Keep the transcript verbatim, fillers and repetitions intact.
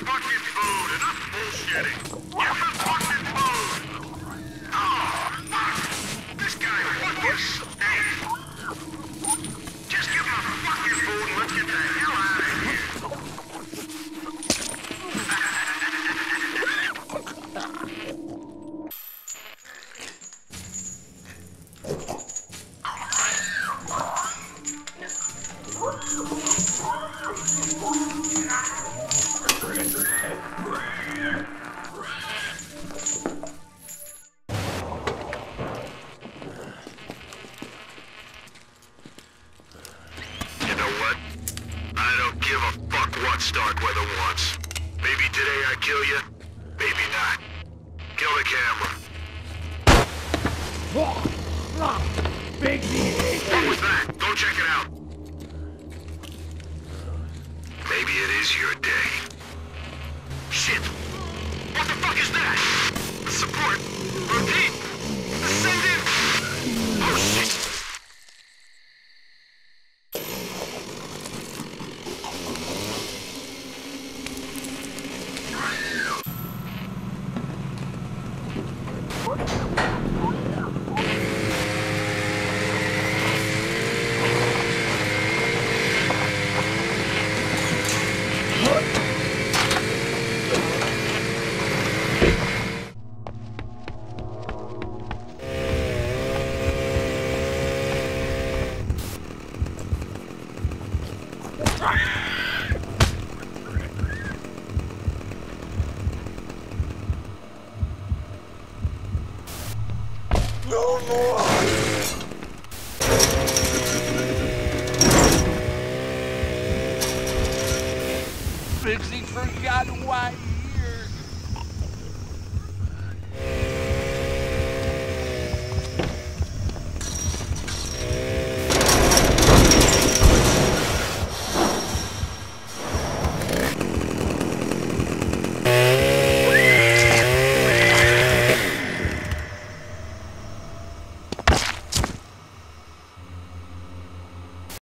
fucking food. Enough bullshitting. Give him fucking food. Oh, fuck. This guy fucking stinks. Just give him fucking food and let's get the hell out of here. Give a fuck what Starkweather wants. Maybe today I kill you, maybe not. Kill the camera. Big D. What was that? Go check it out. Maybe it is your day. Shit! What the fuck is that? Support. Repeat. Ascendant. Oh shit. No more! Fixie forgot why.